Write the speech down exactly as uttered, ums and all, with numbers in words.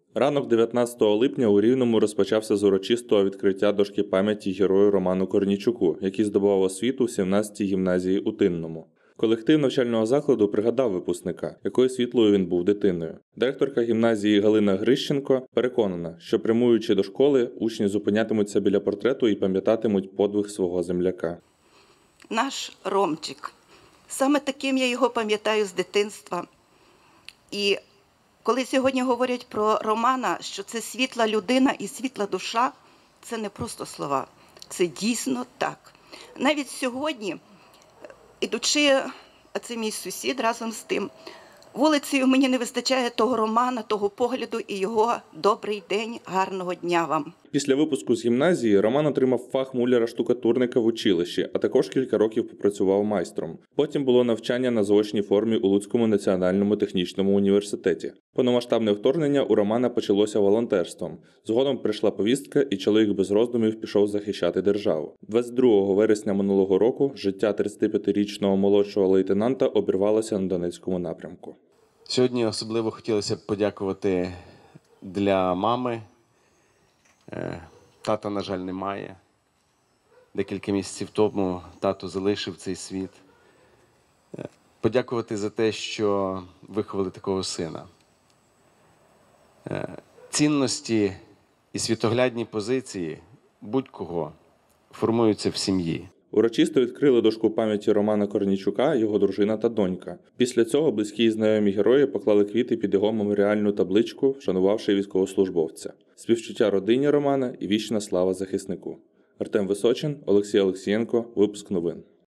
Ранок дев'ятнадцятого липня у Рівному розпочався з урочистого відкриття дошки пам'яті герою Роману Корнійчуку, який здобував освіту в сімнадцятій гімназії у Тинному. Колектив навчального закладу пригадав випускника, якою світлою він був дитиною. Директорка гімназії Галина Грищенко переконана, що прямуючи до школи, учні зупинятимуться біля портрету і пам'ятатимуть подвиг свого земляка. Наш Ромчик. Саме таким я його пам'ятаю з дитинства. І коли сьогодні говорять про Романа, що це світла людина і світла душа, це не просто слова, це дійсно так. Навіть сьогодні, ідучи, а це мій сусід разом з тим, вулицею мені не вистачає того Романа, того погляду і його «добрий день, гарного дня вам». Після випуску з гімназії Роман отримав фах муляра-штукатурника в училищі, а також кілька років попрацював майстром. Потім було навчання на заочній формі у Луцькому національному технічному університеті. Повномасштабне вторгнення у Романа почалося волонтерством. Згодом прийшла повістка, і чоловік без роздумів пішов захищати державу. двадцять другого вересня минулого року життя тридцятип'ятирічного молодшого лейтенанта обірвалося на Донецькому напрямку. Сьогодні особливо хотілося б подякувати для мами. Тата, на жаль, немає. Декілька місяців тому тато залишив цей світ. Подякувати за те, що виховали такого сина. Цінності і світоглядні позиції будь-кого формуються в сім'ї. Урочисто відкрили дошку пам'яті Романа Корнійчука, його дружина та донька. Після цього близькі і знайомі герої поклали квіти під його меморіальну табличку, вшанувавши військовослужбовця. Співчуття родині Романа і вічна слава захиснику. Артем Височин, Олексій Олексієнко. Випуск новин.